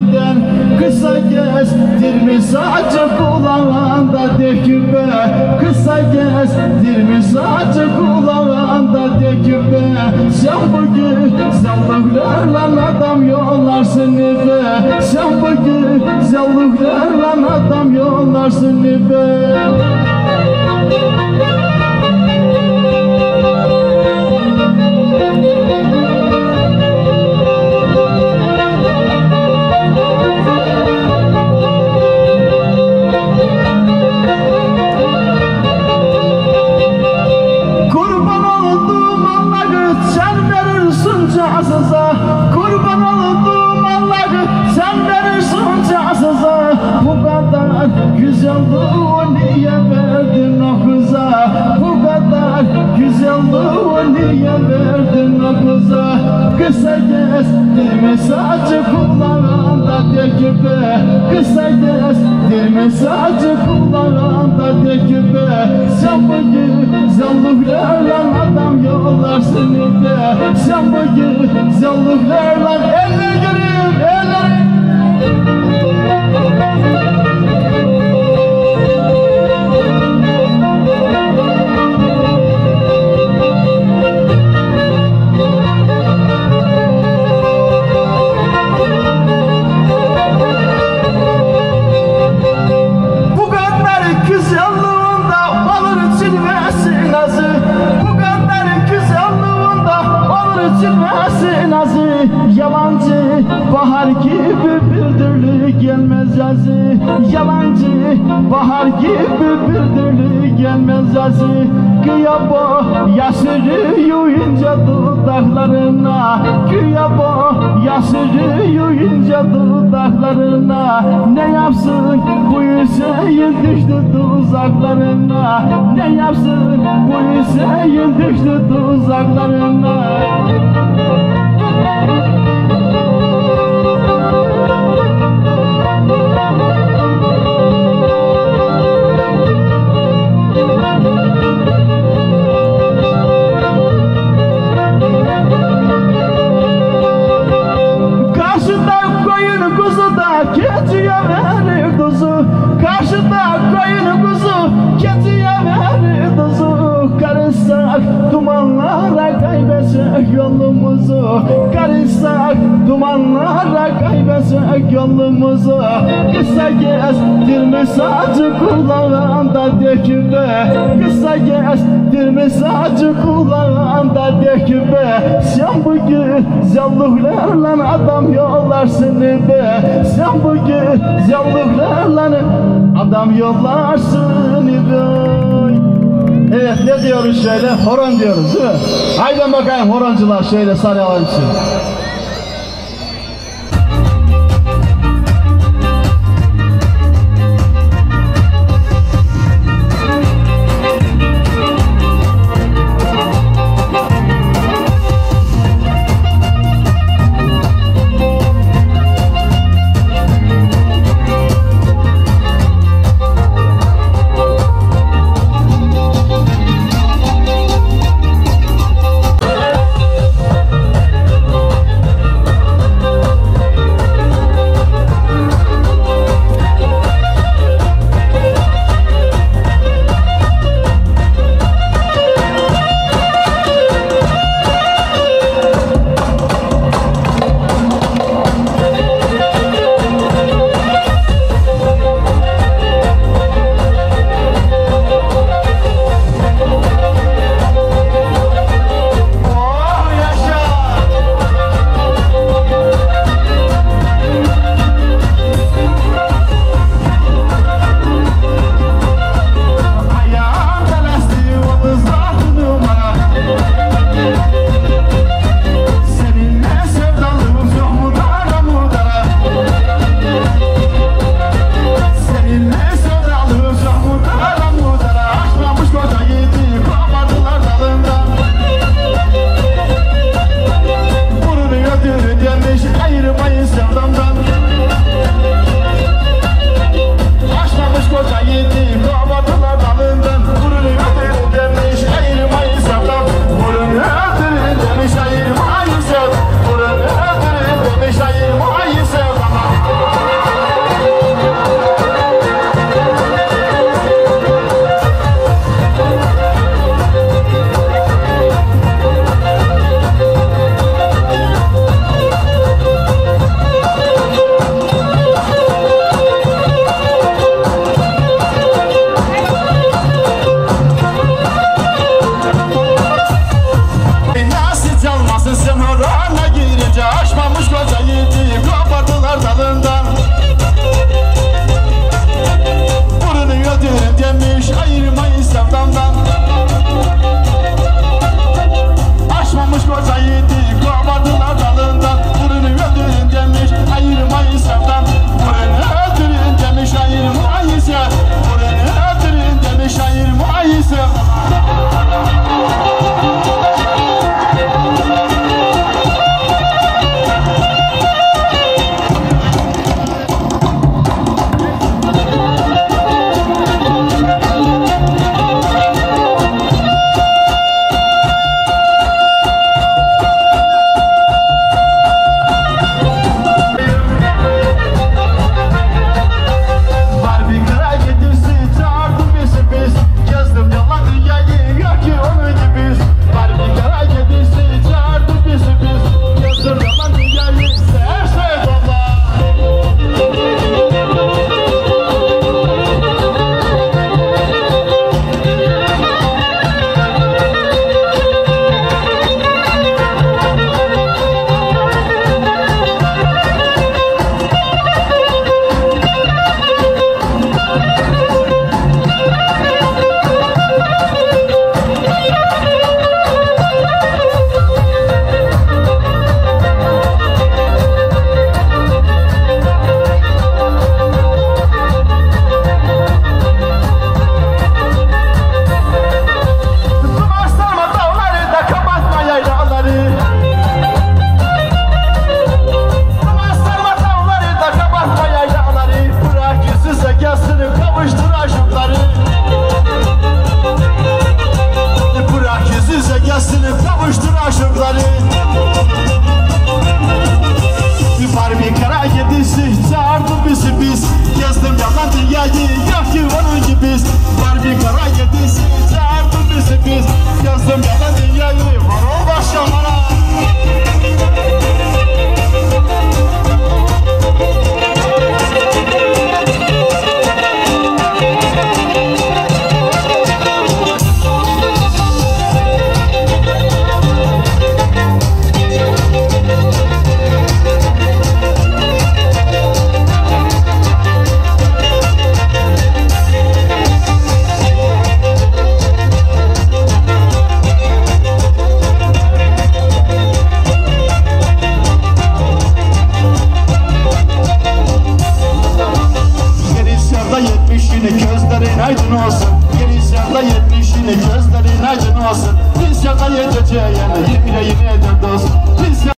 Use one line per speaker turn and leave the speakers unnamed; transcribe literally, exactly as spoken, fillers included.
elinden. Kısa gezdirmiş saçı kulağında döküp be. Kısa gezdirmiş saçı kulağında döküp be. Sen bu güzelliklerle adam yollarsın be. Sen bu güzelliklerle adam yollarsın be. Kurban olduğum Allah'ı sen verirsin casıza. Bu kadar güzelliği niye verdin o kıza? Bu kadar güzelliği niye verdin o kıza? Kısa gezdirme saçı kulağında döküp be. Kısa gezdirme saçı kulağında döküp be. Sen bu güzelliklerle adam yollarsın be. Sen bu güzelliklerle eller göreyim eller. Bu kadar güzelliğinde olur cilvesi nazı. Bu kadar güzelliğinde olur cilvesi nazı. Yalancı bahar gibi bir türlü gelmez yazı. Yalancı bahar gibi bir türlü gelmez yazı. Güya bu yaşırıyor ince dudaklarına. Güya bu yaşırıyor ince dudaklarına. Ne yapsın bu Hüseyin düştü tuzaklarına. Ne yapsın bu Hüseyin düştü tuzaklarına. Karşıda koyun kuzu da keçiye verir tuzu. Karşıda koyun kuzu keçiye verir tuzu. Karışsak dumanlara kaybetsek yolumuzu. Karışsak dumanlara kaybetsek yolumuzu. Kısa gezdirmiş saçı kulağında döküp be. Kısa gezdirmiş saçı kulağında döküp be. Sen bu güzelliklerle adam yollarsın be. Sen bu güzelliklerle adam yollarsın be. Evet, ne diyoruz şöyle? Horon diyoruz değil mi? Haydi bakayım horoncular şöyle sarılalım için. olsun. Bir isyanda yetmişini gözlerin aydın olsun. İsyanda yeteceğine yüreğini eder dost.